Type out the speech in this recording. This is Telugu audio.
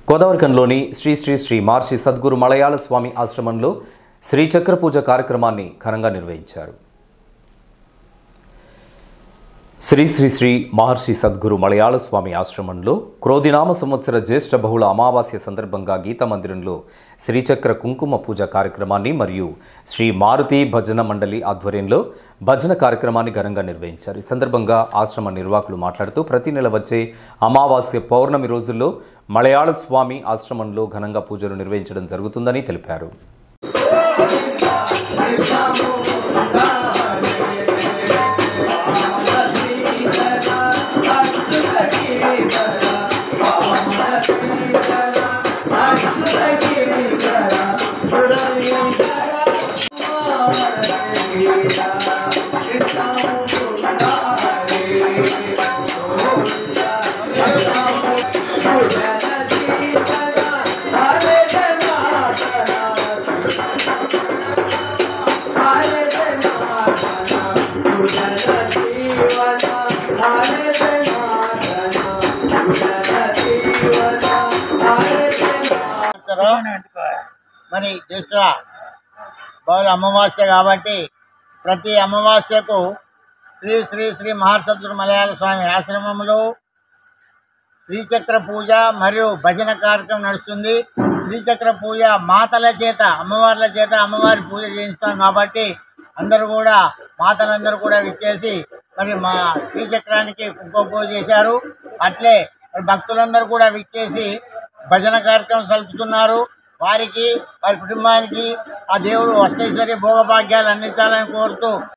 గోదావరికంలోని శ్రీ శ్రీ శ్రీ మహర్షి సద్గురు మలయాళ స్వామి ఆశ్రమంలో శ్రీచక్ర పూజ కార్యక్రమాన్ని ఘనంగా నిర్వహించారు. శ్రీ శ్రీ శ్రీ మహర్షి సద్గురు మలయాళ స్వామి ఆశ్రమంలో క్రోధినామ సంవత్సర జ్యేష్ఠ బహుళ అమావాస్య సందర్భంగా గీతా మందిరంలో శ్రీచక్ర కుంకుమ పూజ కార్యక్రమాన్ని మరియు శ్రీ మారుతి భజన మండలి ఆధ్వర్యంలో భజన కార్యక్రమాన్ని ఘనంగా నిర్వహించారు. ఈ సందర్భంగా ఆశ్రమ నిర్వాహకులు మాట్లాడుతూ ప్రతి నెల వచ్చే అమావాస్య పౌర్ణమి రోజుల్లో మలయాళ స్వామి ఆశ్రమంలో ఘనంగా పూజలు నిర్వహించడం జరుగుతుందని తెలిపారు. మరి జ్యేష్ఠ బహుళ అమావాస్య కాబట్టి ప్రతి అమావాస్యకు శ్రీ శ్రీ శ్రీ మహర్షి సద్గురు మలయాళ స్వామి ఆశ్రమంలో శ్రీచక్ర పూజ మరియు భజన కార్యక్రమం నడుస్తుంది. శ్రీచక్ర పూజ మాతల చేత అమ్మవార్ల చేత అమ్మవారి పూజ చేయిస్తాం కాబట్టి అందరూ కూడా మాతలందరూ కూడా విచ్చేసి మరి మా శ్రీచక్రానికి కుంకుమ పూజ చేశారు. అట్లే భక్తులందరూ కూడా విచ్చేసి భజన కార్యక్రమం జరుపుతున్నారు. వారికి వారి కుటుంబానికి ఆ దేవుడు అష్టైశ్వర్య భోగభాగ్యాలు అందించాలని కోరుతూ